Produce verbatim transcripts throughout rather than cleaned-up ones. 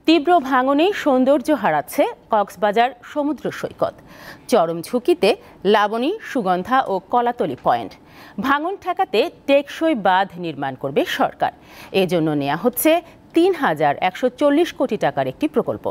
তীব্র ভাঙনে সৌন্দর্য হারাচ্ছে কক্সবাজার সমুদ্র সৈকত। চরম ঝুঁকিতে লাবণী, সুগন্ধা ও কলাতলি পয়েন্ট। ভাঙন ঠেকাতে টেকসই বাঁধ নির্মাণ করবে সরকার। এজন্য নেওয়া হচ্ছে তিন হাজার একশো চল্লিশ কোটি টাকার একটি প্রকল্প।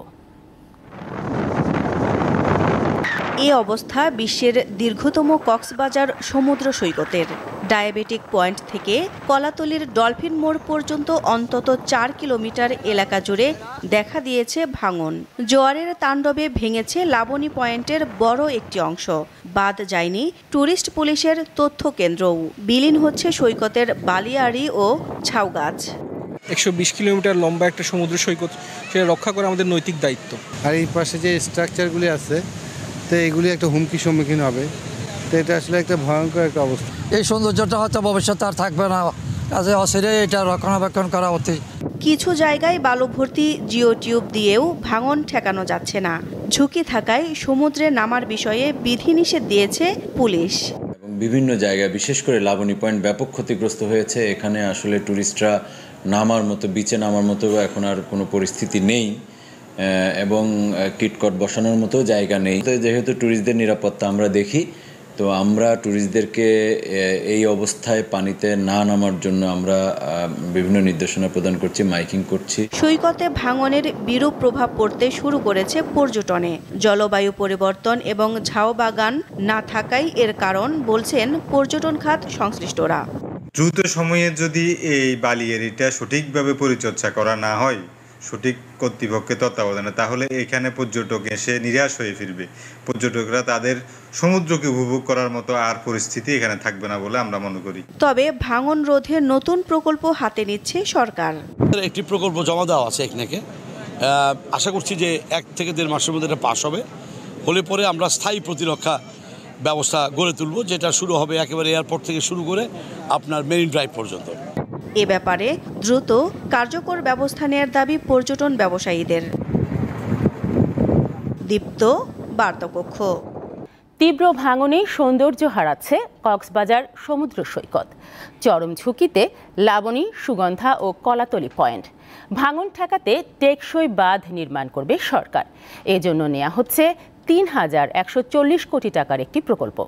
এই অবস্থা বিশ্বের দীর্ঘতম কক্সবাজার সমুদ্র সৈকতের। ডায়াবেটিক পয়েন্ট থেকে কলাতলির ডলফিন মোড় পর্যন্ত অন্তত চার কিলোমিটার এলাকা জুড়ে দেখা দিয়েছে ভাঙন। জোয়ারের তাণ্ডবে ভেঙেছে লাবণী পয়েন্টের বড় একটি অংশ। বাদ যায়নি টুরিস্ট পুলিশের তথ্য কেন্দ্রও। বিলীন হচ্ছে সৈকতের বালিয়াড়ি ও ঝাউগাছ। একশো বিশ কিলোমিটার লম্বা একটা সমুদ্র সৈকত, সেটা রক্ষা করা আমাদের নৈতিক দায়িত্ব। আর এই পাশে যে স্ট্রাকচারগুলি আছে, তো এগুলি একটা হুমকির সম্মুখীন হবে। তো এটা আসলে একটা ভয়ঙ্কর একটা অবস্থা। এই সৌন্দর্যটা হয়তো ভবিষ্যতে আর থাকবে না, কাজে অচিরে এটা রক্ষণাবেক্ষণ করা উচিত। কিছু জায়গায় বালু ভর্তি জিও টিউব দিয়েও ভাঙন ঠেকানো যাচ্ছে না। ঝুঁকি থাকায় সমুদ্রে নামার বিষয়ে বিধিনিষেধ দিয়েছে পুলিশ। এবং বিভিন্ন জায়গায় বিশেষ করে লাবণী পয়েন্ট ব্যাপক ক্ষতিগ্রস্ত হয়েছে। এখানে আসলে টুরিস্টরা নামার মতো, বিচে নামার মতো এখন আর কোনো পরিস্থিতি নেই এবং কিটকট বসানোর মতো জায়গা নেই। তো যেহেতু ট্যুরিস্টদের নিরাপত্তা আমরা দেখি, তো আমরা ট্যুরিস্টদেরকে এই অবস্থায় পানিতে না নামার জন্য আমরা বিভিন্ন নির্দেশনা প্রদান করছি, মাইকিং করছি। সৈকতে ভাঙনের বিরূপ প্রভাব পড়তে শুরু করেছে পর্যটনে। জলবায়ু পরিবর্তন এবং ঝাউ বাগান না থাকাই এর কারণ বলছেন পর্যটন খাত সংশ্লিষ্টরা। দ্রুত সময়ে যদি এই বালিয়াড়িটা সঠিকভাবে পরিচর্যা করা না হয়, সঠিক কর্তৃপক্ষের তত্ত্বাবধানে, তাহলে এখানে পর্যটক এসে নিরাশ হয়ে ফিরবে। পর্যটকরা তাদের সমুদ্রকে উপভোগ করার মতো আর পরিস্থিতি এখানে থাকবে না বলে আমরা মনে করি। তবে ভাঙন রোধে নতুন প্রকল্প হাতে নিচ্ছে সরকার। একটি প্রকল্প জমা দেওয়া আছে এখানে। আশা করছি যে এক থেকে দেড় মাসের মধ্যে এটা পাস হবে। হলে পরে আমরা স্থায়ী প্রতিরক্ষা ব্যবস্থা গড়ে তুলব, যেটা শুরু হবে একেবারে এয়ারপোর্ট থেকে শুরু করে আপনার মেরিন ড্রাইভ পর্যন্ত। এ ব্যাপারে দ্রুত কার্যকর ব্যবস্থা নেওয়ার দাবি পর্যটন ব্যবসায়ীদের। দীপ্ত বার্তাকক্ষ। তীব্র ভাঙনে সৌন্দর্য হারাচ্ছে কক্সবাজার সমুদ্র সৈকত। চরম ঝুঁকিতে লাবণী, সুগন্ধা ও কলাতলি পয়েন্ট। ভাঙন ঠেকাতে টেকসই বাঁধ নির্মাণ করবে সরকার। এজন্য নেওয়া হচ্ছে তিন হাজার একশো চল্লিশ কোটি টাকার একটি প্রকল্প।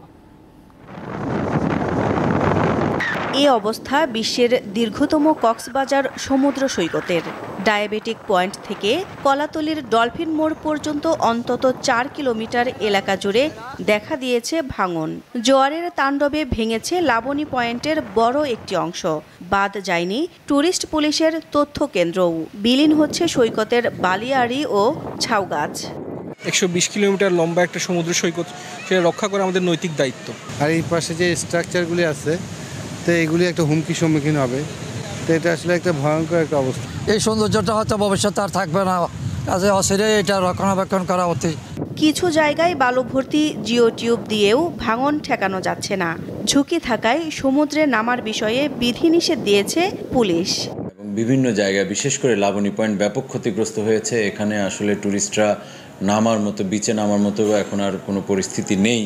এই অবস্থা বিশ্বের দীর্ঘতম কক্সবাজার সমুদ্র সৈকতের। ডায়াবেটিক পয়েন্ট থেকে কলাতলির ডলফিন মোড় পর্যন্ত অন্তত চার কিলোমিটার এলাকা জুড়ে দেখা দিয়েছে ভাঙন। জোয়ারের তাণ্ডবে ভেঙেছে লাবণী পয়েন্টের বড় একটি অংশ। বাদ যায়নি টুরিস্ট পুলিশের তথ্য কেন্দ্রও। বিলীন হচ্ছে সৈকতের বালিয়াড়ি ও ঝাউগাছ। একশো বিশ কিলোমিটার লম্বা একটা সমুদ্র সৈকত, সেটা রক্ষা করা আমাদের নৈতিক দায়িত্ব। আর এই পাশে যে স্ট্রাকচারগুলি আছে, তো এগুলি একটা হুমকির সম্মুখীন হবে। তো এটা আসলে একটা ভয়ঙ্কর একটা অবস্থা। এই সৌন্দর্যটা হয়তো ভবিষ্যতে আর থাকবে না, কাজে অচিরে এটা রক্ষণাবেক্ষণ করা উচিত। কিছু জায়গায় বালু ভর্তি জিও টিউব দিয়েও ভাঙন ঠেকানো যাচ্ছে না। ঝুঁকি থাকায় সমুদ্রে নামার বিষয়ে বিধিনিষেধ দিয়েছে পুলিশ। এবং বিভিন্ন জায়গায় বিশেষ করে লাবণী পয়েন্ট ব্যাপক ক্ষতিগ্রস্ত হয়েছে। এখানে আসলে টুরিস্টরা নামার মতো, বিচে নামার মতো এখন আর কোনো পরিস্থিতি নেই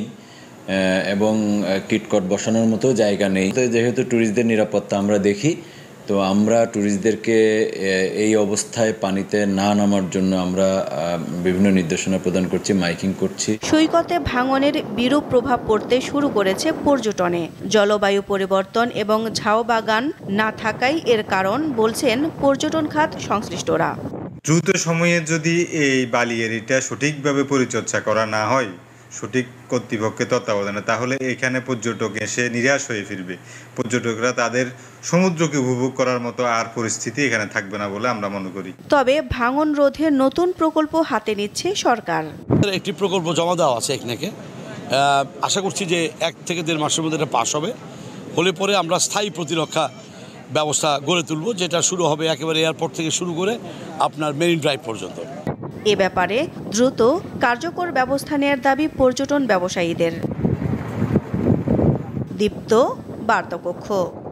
এবং কিটকট বসানোর মতো জায়গা নেই। তো যেহেতু ট্যুরিস্টদের নিরাপত্তা আমরা দেখি, তো আমরা ট্যুরিস্টদেরকে এই অবস্থায় পানিতে না নামার জন্য আমরা বিভিন্ন নির্দেশনা প্রদান করছি, মাইকিং করছি। সৈকতে ভাঙনের বিরূপ প্রভাব পড়তে শুরু করেছে পর্যটনে। জলবায়ু পরিবর্তন এবং ঝাউ বাগান না থাকাই এর কারণ বলছেন পর্যটন খাত সংশ্লিষ্টরা। দ্রুত সময়ে যদি এই বালিয়াড়িটা সঠিকভাবে পরিচর্যা করা না হয়, সঠিক কর্তৃপক্ষের তত্ত্বাবধানে, তাহলে এখানে পর্যটক এসে নিরাশ হয়ে ফিরবে। পর্যটকরা তাদের সমুদ্রকে উপভোগ করার মতো আর পরিস্থিতি এখানে থাকবে না বলে আমরা মনে করি। তবে ভাঙন রোধে নতুন প্রকল্প হাতে নিচ্ছে সরকার। একটি প্রকল্প জমা দেওয়া আছে এখানে। আশা করছি যে এক থেকে দেড় মাসের মধ্যে এটা পাস হবে। হলে পরে আমরা স্থায়ী প্রতিরক্ষা ব্যবস্থা গড়ে তুলব, যেটা শুরু হবে একেবারে এয়ারপোর্ট থেকে শুরু করে আপনার মেরিন ড্রাইভ পর্যন্ত। এ ব্যাপারে দ্রুত কার্যকর ব্যবস্থা নেওয়ার দাবি পর্যটন ব্যবসায়ীদের। দীপ্ত বার্তাকক্ষ।